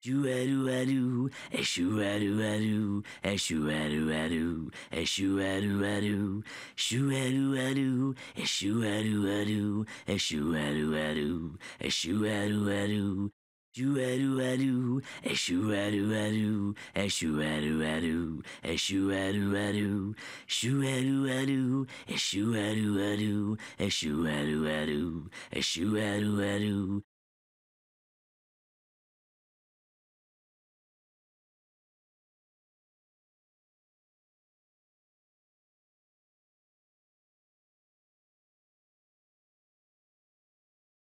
Shoo-a-doo-a-doo, shoo-a-doo-a-doo, shoo-a-doo-a-doo, shoo-a-doo-a-doo, shoo-a-doo-a-doo, shoo-a-doo-a-doo, shoo-a-doo-a-doo, shoo-a-doo-a-doo. Shoo-a-doo-a-doo, shoo-a-doo-a-doo, shoo-a-doo-a-doo, shoo-a-doo-a-doo, shoo-a-doo-a-doo, shoo-a-doo-a-doo, shoo-a-doo-a-doo, shoo-a-doo-a-doo.